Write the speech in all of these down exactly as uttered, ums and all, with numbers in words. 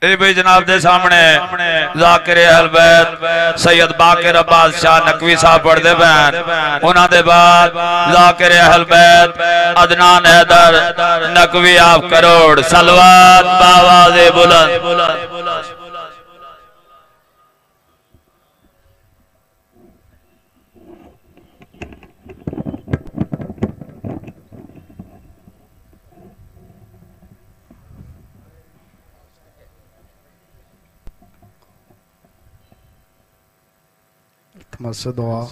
ए भाई जनाब दे सामने ज़ाकिर अहल बैत सैयद बाकिर अब्बास शाह नकवी साहब पढ़दे बैन। उन्हां दे बाद ज़ाकिर अहल बैत अदनान हैदर नकवी आप करोड़ सलवात बावाज़े बुलंद। दुआ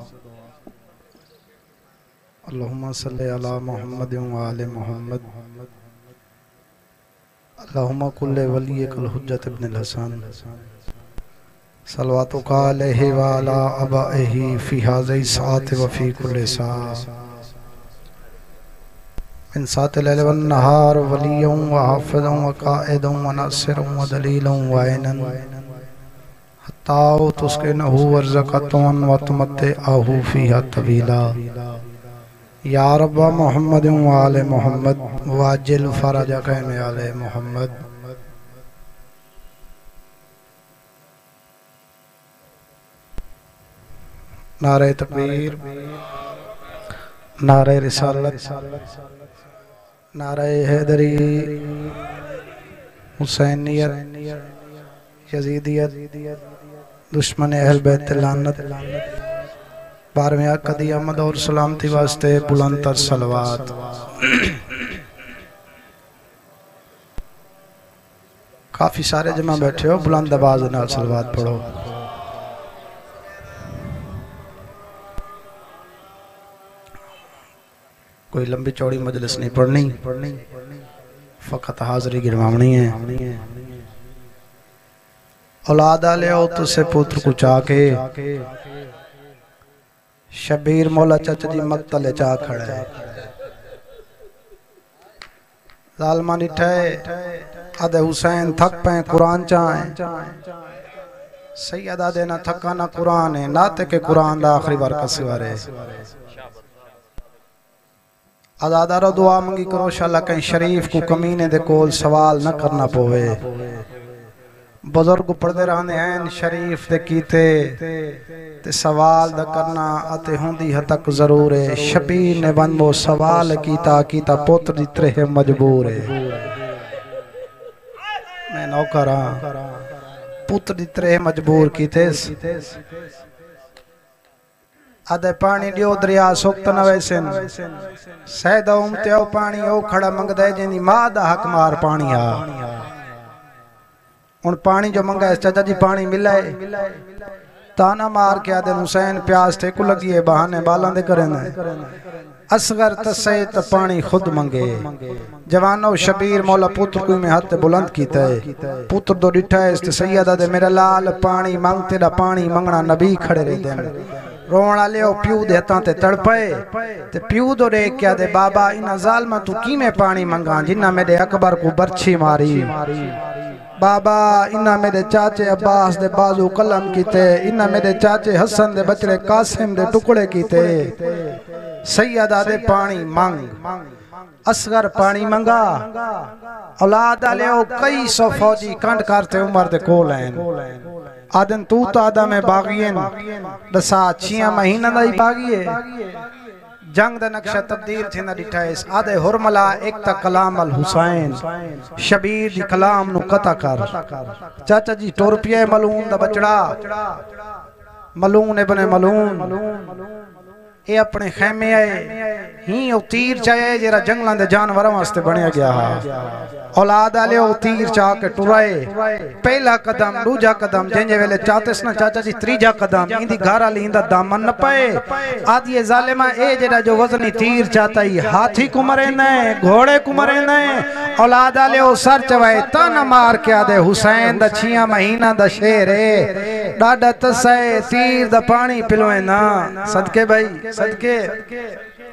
अल्लाहुम्मा सल्ली अला मुहम्मद व आले मुहम्मद अल्लाहुम्मा कुल्ले वलियकल हुज्जत इब्नुल हसन सलवातुका अलैहि व अला अबाइही फी हाज़िही साअत व फी कुल्ली साअ मिन साअतिल लैल वन नहार वलिय्यन व हाफ़िज़न व क़ाइदन व नासिरन व दलीलन व ऐनन ताओ तुस्के नहू वर्ज़क़तन व तुमत्ते आहू फ़ीहा तवीला या रब्बा मोहम्मद व आले मोहम्मद वाजिल फ़रजक में आले मोहम्मद। नारे तकबीर, नारे रिसालत, नारे हैदरी, हुसैनियत, यज़ीदियत, दुश्मन अहल बैत लानत, बारहवीं कदी अहमद और सलामती वास्ते बुलंद तर सलवात। काफी सारे जमा बैठे हो, बुलंद आवाज नाल सलवात पढ़ो। कोई लंबी चौड़ी मजलिस नहीं पढ़नी, फकत हाजरी गिरवानी है। औलाद आले हो तुसे पुत्र को चाके शबीर मौला चच जी मक्तले चा खड़ा है। जालमा निठे आदे हुसैन थक पे कुरान चाहे सैयद आदे ना थका ना कुरान है नाते के कुरान दा आखिरी बार कसवारे आजादारो दुआ मंगी करो शाला कहीं शरीफ को कमीने दे कोल सवाल न करना पोवे। बुजुर्ग पढ़ते रहने हैं शरीफ दे कीते ते सवाल दा करना अते होंदी हद तक जरूर है। शबीर ने बनबो सवाल कीता कीता पुत्र दी तरह मजबूर है। मैं नौकरा पुत्र दी तरह मजबूर कीते आदे पानी दियो दरिया सुक्त न वैसन सैदा उमत्यो पानी ओ खड़ा मंगदा जिंदी मां दा हक मार पानी आ। उन पानी जो मंगा है चाचा जी पानी मिला है ताना मार के आदे हुसैन प्यास थे को लगी है बहाने बालां दे करे असगर तसे त पानी खुद मंगे। जवानो शबीर मौला पुत्र को में हाथ बुलंद कीता है पुत्र दो डिठा है इस सैयदा दे मेरा लाल पानी मांग तेरा पानी मंगना नबी खड़े रहते हैं। रोण वाले प्यू दे हथा ते तड़पे ते प्यू दो देख के आदे बाबा इन जालमा तू की में पानी मंगा जिन्ना मेरे अकबर को बर्छी मारी। बाबा इन्ना मेरे चाचे अब्बास दे बाजू कलम कीते इन्ना मेरे चाचे हसन दे बचड़े कासिम दे टुकड़े कीते। सैयदा दे पानी मंग असगर पानी मंगा औलाद आले कई सौ फौजी कंड करते उमर दे कोल हैं आदन तू तो आदा में बागियन दसा छिया महीना दा ही बागिए जंग दा नक्शा तब्दील थी ना डिठा इस आदे हुरमला एक ता कलाम अल हुसैन शबीर दी कलाम नु कता कर। चाचा जी टुर पिए मलून दा बचड़ा मलून इब्ने मलून ये अपने खेमे आए ही ओ तीर चाहे जरा जंगलां दे जानवरां वास्ते बनया गया है। औलाद आले ओ तीर चा के टुराए पहला कदम दूजा कदम जेंजे वेले चातेस ना चाचा जी त्रीजा कदम इंदी घर वाली इंदा दामन न पाए आदि ये जालिमा ए जेड़ा जो वजनी तीर चाहता ही हाथी को मरे न घोड़े को मरे न औलाद आले ओ सर चवाए तन मार के आदे हुसैन दा छिया महीना दा शेर है डाडा तसे तीर दा पानी पिलोए ना सदके भाई सदके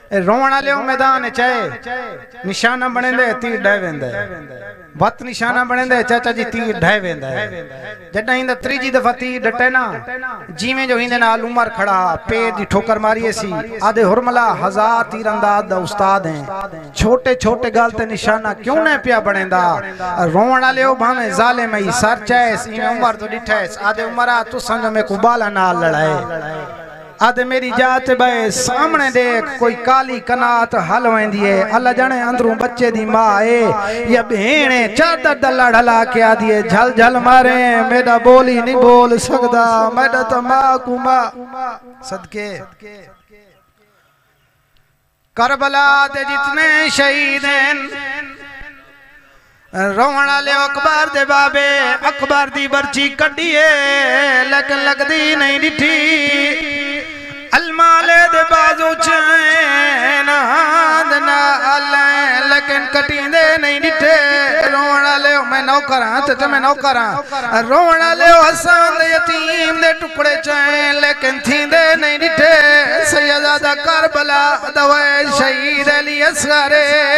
रोवण वाले मैदान चाहे निशाना बनेंदे तीर ढह वेंदा वत निशाना बनेंदे चाचा जी तीर ढह वेंदा जडा इंदा त्रीजी दफा तीर डटे ना जीवें जो इंदे नाल उमर खड़ा पैर दी ठोकर मारी सी आदे हुरमला हजार तीर अंदाज दा उस्ताद है छोटे छोटे गल ते निशाना क्यों न पिया बनेंदा रोवण वाले भावे जालिम ही सर चाहे उमर तो डिठा आदे उमरा तू संग में कुबाला नाल लड़ाए आदे मेरी जात बे सामने देख कोई काली कनात हल वेंदी है अल्लाह जाने अंदरों बच्चे दी मां है या बहने चादर दा लड़ हला के आदी है झल झल मारे मेरा बोली नहीं बोल सकदा मेरा तो मां को मां सदके करबला दे जितने शहीद हैं रोवण वाले अकबर दे बाबे अकबर दी बर्ची कड्डीए लेकिन लगदी नहीं डिठी अलमाले दे बाजू चैन हाथ ना अल्लाह लेकिन कटींदे नहीं डिठे रोवण वाले मैं नौकर हां ते मैं नौकर हां रोवण वाले हसन दे यतीम दे टुकड़े चैन लेकिन थींदे नहीं डिठे सैयदा करबला दवाए शहीद अली असगर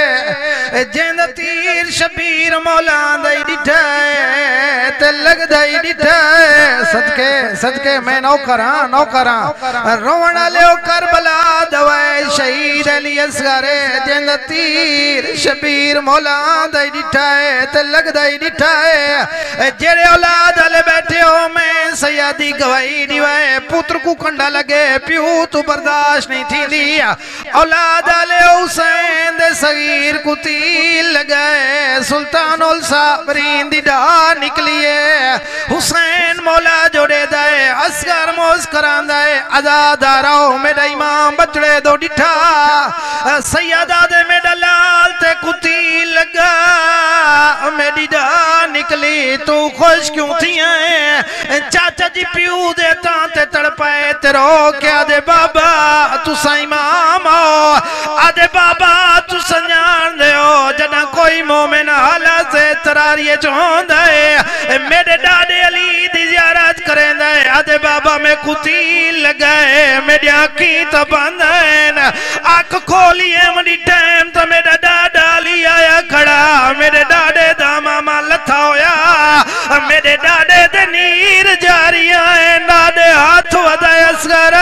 जिंद तीर शबीर मौला दे डिठे ते लगदा ही डिठे सदके सदके मैं नौकर हां नौकर हां रोवण वाले करबला दवाए शहीद अली असगर जिंद तीर शबीर मौला दे डिठे ते लगदा ही डिठे जेड़े औलाद वाले बैठे हो मैं सैयदी गवाही दिवाए पुत्र को कंडा लगे प्यू तू बर्दाश्त नहीं थी लिया औलाद वाले हुसैन दे सगीर को तीर लगाए सुल्तान उल साबरीन दी डार निकलिए हुसैन मौला जोड़े दाए असगर मोस करांदाए आजाद रहो मेरा इमाम बचड़े दो डिठा सैयदा दे मेरा लाल ते कुती लगा मेरी डार निकली तू खुश क्यों थी है चाचा जी प्यू दे तांते तड़पाए ते रो क्या दे बाबा तू इमाम हो आदे बाबा तू संजान दे हो जना कोई मोमिन हाला से तरारिए चोंदा है मेरे डाडे अली दी ज़ियारत करेंदा है आदे बाबा मैं कुती लगाए मेरी आँखी तो बंद है आँख खोलिए मरी टाइम तो मेरा डाडा अली आया खड़ा मेरे डाडे दा मामा लथा होया मेरे डाडे दे नीर जारिया है डाडे हाथ वदाए असगरा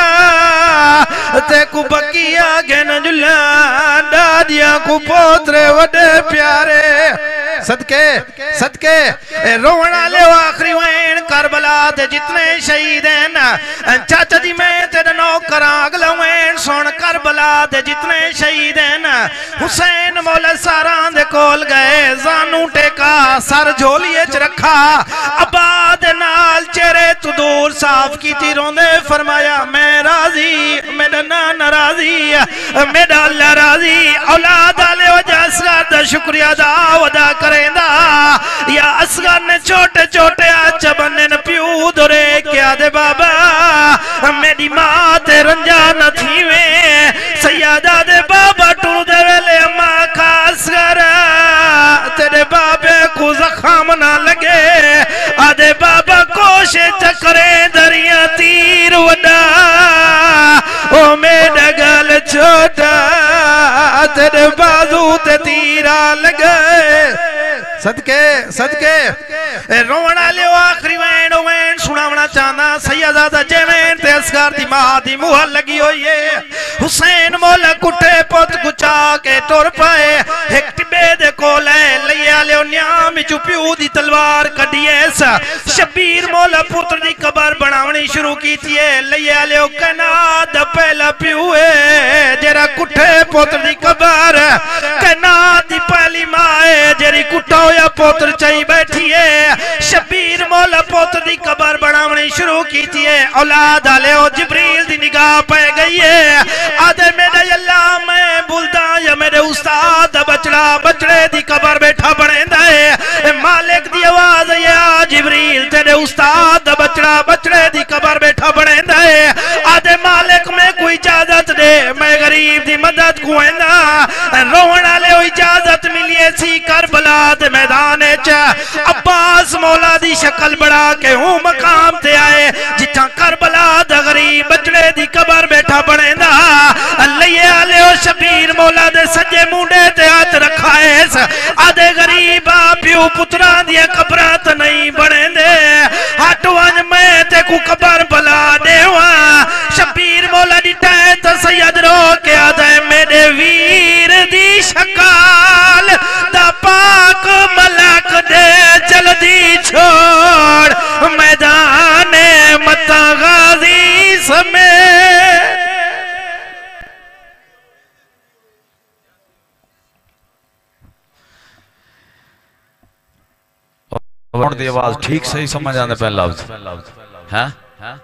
ते को बकिया गेन जुला डाडिया को पोतरे वडे प्यारे सदके सदके रोवण वाले आखिरी वैन करबला दे जितने शहीद हैं चाचा जी मैं तेरे नौकर अगला वैन सुन करबला दे जितने शहीद हैं हुसैन मौला सारा दे कोल गए जानू टेका सर झोलिए च रखा आबाद नाल चेहरे तू दूर साफ की थी रोंदे फरमाया मैं राजी मेरा ना नाराजी मेरा अल्लाह राजी औलाद वाले वजह असगर दा शुक्रिया दा अदा करेंदा या असगर ने छोटे छोटे आच बन्ने न प्यू दरे क्या दे बाबा मेरी मां ते रंजा न थीवे सैयदा दे बाबा टू दे वेले अम्मा खास कर तेरे बाबे को जख्म ना लगे आदे बाबा कोशे चकरे दरिया तीर वडा ओ मेरा गल छोटा तेरे बाजू ते तीरा लगे सदके सदके रोवण वाले आखिरी वैन वैन सुनावना चाहना सैयदा दा जेवें ते असगर दी मां दी मुह लगी हुई है हुसैन मौला कुटे पुत गुचा के टुर पाए एक टिबे दे कोल लइए आले न्याम चु प्यू दी तलवार कढिए शबीर मौला पुत्र दी कबर बनावनी शुरू कीती है लइए आले कना दा पहला प्यू है जेरा कुटे पुत्र दी कबर कना दी पहली मां है जेरी कुटा होया पुत्र चई बैठी है शबीर मौला पुत्र दी कबर बनावनी शुरू कीती है औलाद आले ओ जिब्रील दी निगाह पै गई है आदे मेरे अल्लाह मैं बुलदा या मेरे उस्ताद बचड़ा बचड़े दी कबर बैठा बनेंदा है मालिक दी आवाज या जिब्रील तेरे उस्ताद बचड़ा बचड़े दी कबर बैठा बनेंदा है आदे मालिक में कोई इजाजत दे मैं गरीब दी मदद को आंदा रोवण वाले ओ इजाजत मिली सी करबला दे मैदान च अब्बास मौला दी शक्ल बड़ा के हूं मकाम ते आए जिथा करबला दा गरीब बचड़े दी कबर बैठा बनेंदा लइए आले शबीर मौला दे सज्जे मुंडे ते हाथ रखाएस आदे गरीबा प्यू पुत्रा दिया कब्रां ते नहीं बने दे हट वंज मैं ते कु कबर बला देवा शबीर मौला दिता है तो सैयद रो के आदे मेरे वीर दी शकाल दा पाक मलक दे जल्दी छोड़ मैदान मता गाजी समेत आवाज ठीक सही समझ आने पे लफ्ज हैं